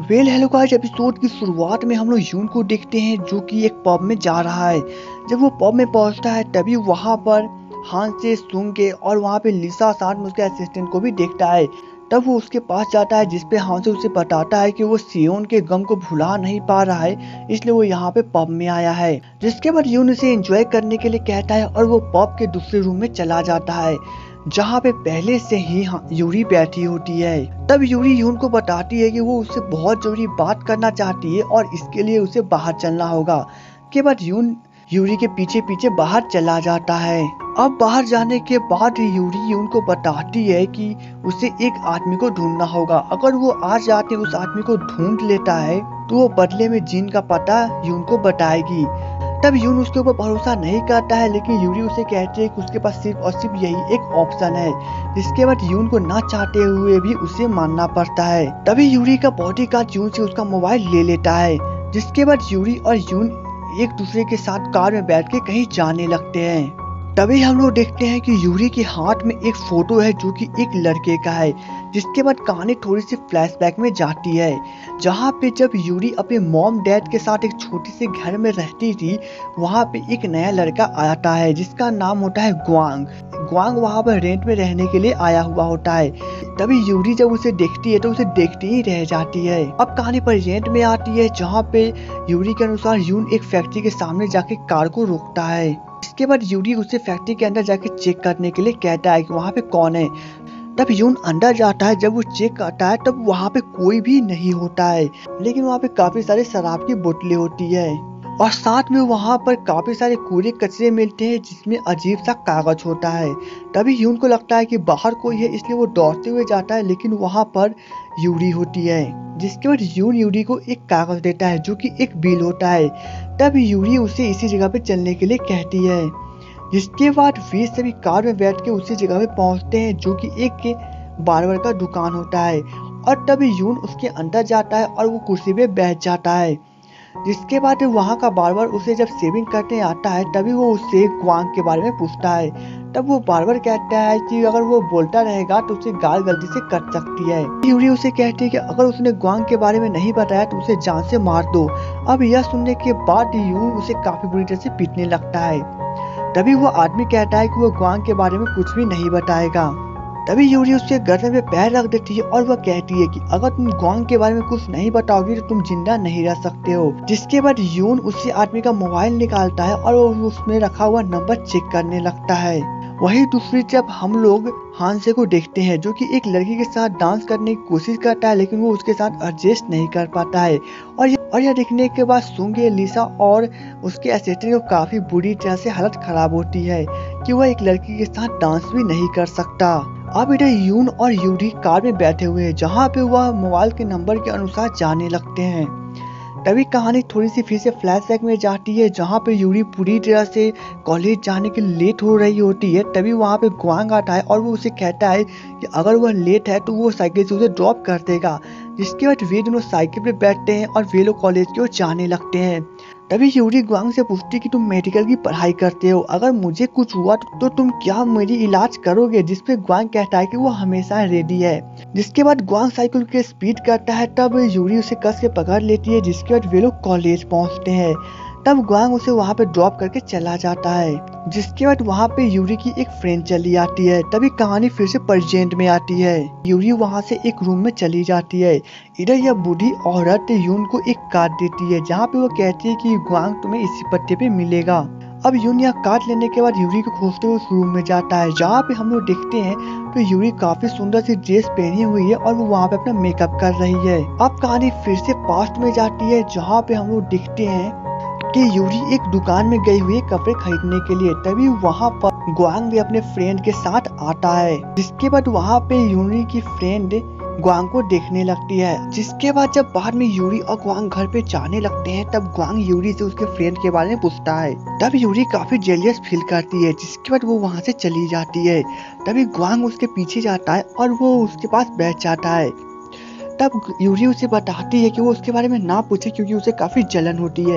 Hello guys, episode की शुरुआत में हम लोग यून को देखते हैं जो कि एक पब में जा रहा है। जब वो पब में पहुंचता है तभी वहां पर हान से सूंगे और वहां पे लिसा साथ में उसके असिस्टेंट को भी देखता है। तब वो उसके पास जाता है जिसपे हान से उसे बताता है कि वो सियोन के गम को भुला नहीं पा रहा है, इसलिए वो यहाँ पे पब में आया है। जिसके बाद यून उसे एंजॉय करने के लिए कहता है और वो पब के दूसरे रूम में चला जाता है जहाँ पे पहले से ही यूरी बैठी होती है। तब यूरी यून को बताती है कि वो उससे बहुत जरूरी बात करना चाहती है और इसके लिए उसे बाहर चलना होगा। के बाद यून यूरी के पीछे पीछे बाहर चला जाता है। अब बाहर जाने के बाद यूरी यून को बताती है कि उसे एक आदमी को ढूंढना होगा। अगर वो आज जाते उस आदमी को ढूंढ लेता है तो वो बदले में जिन का पता यून को बताएगी। तब यून उसके ऊपर भरोसा नहीं करता है, लेकिन यूरी उसे कहती है कि उसके पास सिर्फ और सिर्फ यही एक ऑप्शन है। जिसके बाद यून को ना चाहते हुए भी उसे मानना पड़ता है। तभी यूरी का बॉडीगार्ड यून से उसका मोबाइल ले लेता है। जिसके बाद यूरी और यून एक दूसरे के साथ कार में बैठ के कहीं जाने लगते हैं। तभी हम लोग देखते हैं कि यूरी के हाथ में एक फोटो है जो कि एक लड़के का है। जिसके बाद कहानी थोड़ी सी फ्लैशबैक में जाती है, जहाँ पे जब यूरी अपने मॉम डैड के साथ एक छोटी सी घर में रहती थी, वहाँ पे एक नया लड़का आता है जिसका नाम होता है ग्वांग। ग्वांग वहाँ पर रेंट में रहने के लिए आया हुआ होता है। तभी यूरी जब उसे देखती है तो उसे देखती ही रह जाती है। अब कहानी प्रेजेंट में आती है, जहाँ पे यूरी के अनुसार यून एक फैक्ट्री के सामने जाके कार को रोकता है। इसके बाद यूरी उसे फैक्ट्री के अंदर जाके चेक करने के लिए कहता है कि वहाँ पे कौन है। तब यून अंदर जाता है। जब वो चेक करता है तब वहाँ पे कोई भी नहीं होता है, लेकिन वहाँ पे काफी सारे शराब की बोतलें होती है और साथ में वहाँ पर काफी सारे कूड़े कचरे मिलते हैं जिसमें अजीब सा कागज होता है। तभी यून को लगता है कि बाहर कोई है, इसलिए वो दौड़ते हुए जाता है, लेकिन वहाँ पर यूरी होती है। जिसके बाद यून यूरी को एक कागज देता है जो कि एक बिल होता है। तब यूरी उसे इसी जगह पे चलने के लिए कहती है। जिसके बाद वे सभी कार में बैठ के उसी जगह पे पहुंचते हैं जो कि एक बार्बर का दुकान होता है। और तभी यून उसके अंदर जाता है और वो कुर्सी पे बैठ जाता है। जिसके बाद वहाँ का बार्बर उसे जब शेविंग करने आता है तभी वो उससे ग्वांग के बारे में पूछता है। तब वो बार्बर कहता है कि अगर वो बोलता रहेगा तो उसे गाल गलती से कट सकती है। यूरी उसे कहती है कि अगर उसने ग्वांग के बारे में नहीं बताया तो उसे जान से मार दो। अब यह सुनने के बाद यून उसे काफी बुरी तरह से पीटने लगता है। तभी वो आदमी कहता है कि वो ग्वांग के बारे में कुछ भी नहीं बताएगा। तभी यूरी उसके गर्दन पे पैर रख देती है और वह कहती है कि अगर तुम ग्वांग के बारे में कुछ नहीं बताओगी तो तुम जिंदा नहीं रह सकते हो। जिसके बाद यून उसी आदमी का मोबाइल निकालता है और वो उसमें रखा हुआ नंबर चेक करने लगता है। वही दूसरी तरफ हम लोग हानसे को देखते हैं जो कि एक लड़की के साथ डांस करने की कोशिश करता है, लेकिन वो उसके साथ एडजस्ट नहीं कर पाता है। और यह देखने के बाद सूंगे, लिसा और उसके असिस्टेंट को काफी बुरी तरह से हालत खराब होती है कि वह एक लड़की के साथ डांस भी नहीं कर सकता। अब इधर यून और यूरी कार में बैठे हुए हैं, जहाँ पे वह मोबाइल के नंबर के अनुसार जाने लगते हैं। तभी कहानी थोड़ी सी फिर से फ्लैशबैक में जाती है, जहाँ पे यूरी पूरी तरह से कॉलेज जाने के लिए लेट हो रही होती है। तभी वहाँ पे ग्वांग आता है और वो उसे कहता है कि अगर वह लेट है तो वो साइकिल से उसे ड्रॉप कर देगा। जिसके बाद वे दोनों साइकिल पे बैठते हैं और वे लोग कॉलेज की ओर जाने लगते हैं। तभी यूरी ग्वांग से पूछती कि तुम मेडिकल की पढ़ाई करते हो, अगर मुझे कुछ हुआ तो तुम क्या मेरी इलाज करोगे। जिसपे ग्वांग कहता है कि वो हमेशा रेडी है। जिसके बाद ग्वांग साइकिल के स्पीड करता है, तब यूरी उसे कस के पकड़ लेती है। जिसके बाद वे लोग कॉलेज पहुंचते हैं। तब ग्वांग उसे वहाँ पे ड्रॉप करके चला जाता है। जिसके बाद वहाँ पे यूरी की एक फ्रेंड चली आती है। तभी कहानी फिर से प्रेजेंट में आती है। यूरी वहाँ से एक रूम में चली जाती है। इधर यह बूढ़ी औरत यून को एक कार्ड देती है, जहाँ पे वो कहती है कि ग्वांग तुम्हें इसी पत्ते पे मिलेगा। अब यून यह कार्ड लेने के बाद यूरी को खोजते हुए उस रूम में जाता है, जहाँ पे हम लोग देखते हैं तो यूरी काफी सुंदर सी ड्रेस पहनी हुई है और वो वहाँ पे अपना मेकअप कर रही है। अब कहानी फिर से पास्ट में जाती है, जहाँ पे हम लोग देखते हैं कि यूरी एक दुकान में गई हुई है कपड़े खरीदने के लिए। तभी वहाँ पर ग्वांग भी अपने फ्रेंड के साथ आता है। जिसके बाद वहाँ पे यूरी की फ्रेंड ग्वांग को देखने लगती है। जिसके बाद जब बाद में यूरी और ग्वांग घर पे जाने लगते हैं, तब ग्वांग यूरी से उसके फ्रेंड के बारे में पूछता है। तब यूरी काफी जेलियस फील करती है। जिसके बाद वो वहाँ से चली जाती है। तभी ग्वांग उसके पीछे जाता है और वो उसके पास बैठ जाता है। तब यूरी उसे बताती है कि वो उसके बारे में ना पूछे क्योंकि उसे काफी जलन होती है।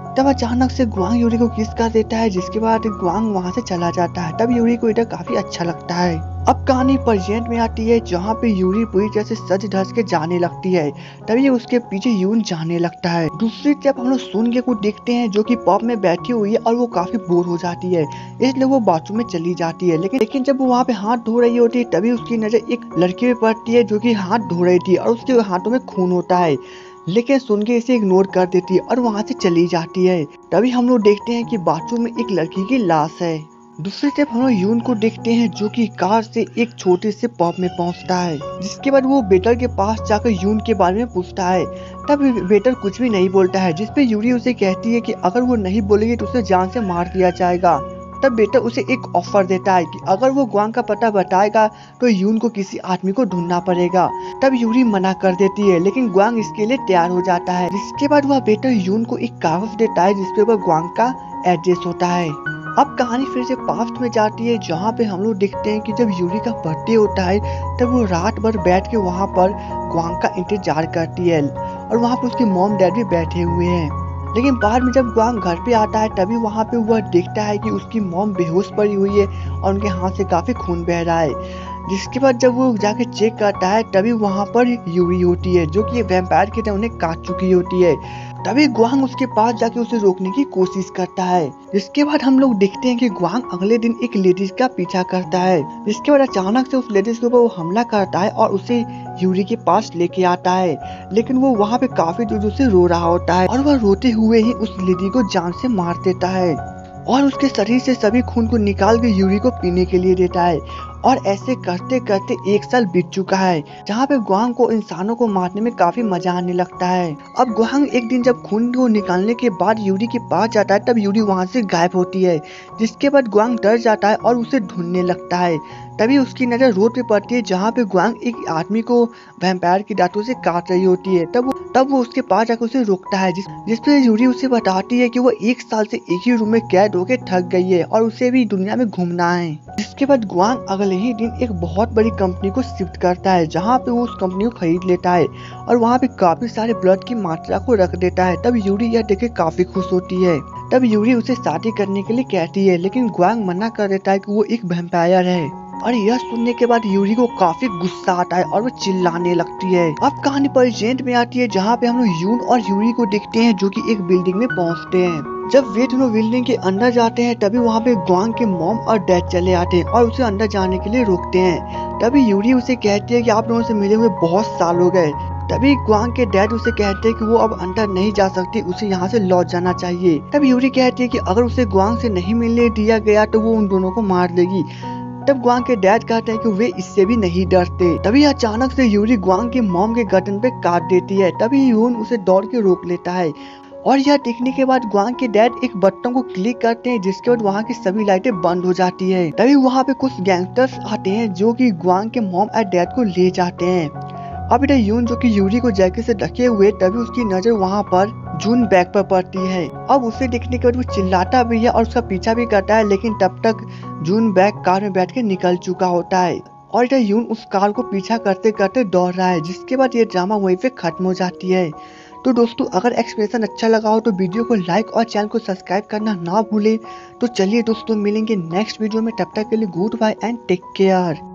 तब अचानक से ग्वांग यूरी को किस कर देता है, जिसके बाद ग्वांग वहां से चला जाता है। तब यूरी को इधर काफी अच्छा लगता है। अब कहानी प्रेजेंट में आती है, जहाँ पे यूरी पूरी तरह से सज धज के जाने लगती है। तभी उसके पीछे यून जाने लगता है। दूसरी तरफ हम लोग सुनगे को देखते हैं, जो कि पब में बैठी हुई है और वो काफी बोर हो जाती है, इसलिए वो बाथरूम में चली जाती है। लेकिन जब वो वहाँ पे हाथ धो रही होती है, तभी उसकी नजर एक लड़की पे पड़ती है, जो कि हाथ धो रही थी और उसके हाथों में खून होता है। लेकिन सुन के इसे इग्नोर कर देती है और वहाँ से चली जाती है। तभी हम लोग देखते हैं कि बाथरूम में एक लड़की की लाश है। दूसरी तरफ हम लोग यून को देखते हैं, जो कि कार से एक छोटे से पब में पहुंचता है, जिसके बाद वो वेटर के पास जाकर यून के बारे में पूछता है। तब वेटर कुछ भी नहीं बोलता है, जिसपे यूरी उसे कहती है कि अगर वो नहीं बोलेगी तो उसे जान से मार दिया जाएगा। तब वेटर उसे एक ऑफर देता है कि अगर वो ग्वांग का पता बताएगा तो यून को किसी आदमी को ढूंढना पड़ेगा। तब यूरी मना कर देती है, लेकिन ग्वांग इसके लिए तैयार हो जाता है। जिसके बाद वह वेटर यून को एक कागज देता है, जिसपे वह ग्वांग का एड्रेस होता है। अब कहानी फिर से पास्ट में जाती है, जहाँ पे हम लोग देखते हैं कि जब यूरी का बर्थडे होता है, तब वो रात भर बैठ के वहाँ पर ग्वांग का इंतजार करती है और वहाँ पे उसके मॉम डैड भी बैठे हुए हैं। लेकिन बाद में जब ग्वांग घर पे आता है, तभी वहाँ पे वह देखता है कि उसकी मॉम बेहोश पड़ी हुई है और उनके हाथ से काफी खून बह रहा है। जिसके बाद जब वो जाके चेक करता है, तभी वहाँ पर यूरी होती है, जो कि वैम्पायर की तरह उन्हें काट चुकी होती है। तभी ग्वांग उसके पास जाके उसे रोकने की कोशिश करता है। जिसके बाद हम लोग देखते हैं कि ग्वांग अगले दिन एक लेडीज का पीछा करता है, जिसके बाद अचानक से उस लेडीज के ऊपर वो हमला करता है और उसे यूरी के पास लेके आता है। लेकिन वो वहाँ पे काफी दूर से रो रहा होता है और वह रोते हुए ही उस लेडी को जान से मार देता है और उसके शरीर से सभी खून को निकाल के यूरी को पीने के लिए देता है। और ऐसे करते करते 1 साल बीत चुका है, जहाँ पे ग्वांग को इंसानों को मारने में काफी मजा आने लगता है। अब ग्वांग एक दिन जब खून को निकालने के बाद यूरी के पास जाता है, तब यूरी वहाँ से गायब होती है। जिसके बाद ग्वांग डर जाता है और उसे ढूंढने लगता है। तभी उसकी नजर रोड पे पड़ती है, जहाँ पे ग्वांग एक आदमी को वैम्पायर की दांतों से काट रही होती है। तब वो उसके पास जाकर उसे रोकता है, जिसपे यूरी उसे बताती है कि वो 1 साल से एक ही रूम में कैद होकर थक गई है और उसे भी दुनिया में घूमना है। जिसके बाद ग्वांग अगले ही दिन एक बहुत बड़ी कंपनी को शिफ्ट करता है, जहाँ पे वो उस कंपनी को खरीद लेता है और वहाँ पे काफी सारे ब्लड की मात्रा को रख देता है। तब यूरी यह देख के काफी खुश होती है। तब यूरी उसे शादी करने के लिए कहती है, लेकिन ग्वांग मना कर देता है कि वो एक वैम्पायर है। और यह सुनने के बाद यूरी को काफी गुस्सा आता है और वो चिल्लाने लगती है। अब कहानी प्रेजेंट में आती है, जहाँ पे हम लोग यून और यूरी को देखते हैं, जो कि एक बिल्डिंग में पहुँचते हैं। जब वे दोनों बिल्डिंग के अंदर जाते हैं, तभी वहाँ पे ग्वांग के मॉम और डैड चले आते हैं और उसे अंदर जाने के लिए रोकते हैं। तभी यूरी उसे कहती है कि आप दोनों से मिले हुए बहुत साल हो गए। तभी ग्वांग के डैड उसे कहते हैं कि वो अब अंदर नहीं जा सकती, उसे यहाँ से लौट जाना चाहिए। तब यूरी कहती है कि अगर उसे ग्वांग से नहीं मिलने दिया गया तो वो उन दोनों को मार देगी। तब ग्वांग के डैड कहते हैं कि वे इससे भी नहीं डरते। तभी अचानक से यूरी ग्वांग के मॉम के गर्दन पे काट देती है। तभी यून उसे दौड़ के रोक लेता है और यह देखने के बाद ग्वांग के डैड एक बटन को क्लिक करते हैं, जिसके बाद वहाँ की सभी लाइटें बंद हो जाती है। तभी वहाँ पे कुछ गैंगस्टर्स आते हैं, जो कि ग्वांग के मॉम और डैड को ले जाते हैं। अब इधर यून, जो कि यूरी को जैकेट से ढके हुए, तभी उसकी नजर वहाँ पर जून बैग पर पड़ती है। अब उसे देखने के बाद वो चिल्लाता भी है और उसका पीछा भी करता है, लेकिन तब तक जून बैग कार में बैठ के निकल चुका होता है और इधर यून उस कार को पीछा करते करते दौड़ रहा है। जिसके बाद ये ड्रामा वहीं पे खत्म हो जाती है। तो दोस्तों, अगर एक्सप्रेशन अच्छा लगा हो तो वीडियो को लाइक और चैनल को सब्सक्राइब करना ना भूले। तो चलिए दोस्तों, मिलेंगे नेक्स्ट वीडियो में। तब तक के लिए good bye and take care.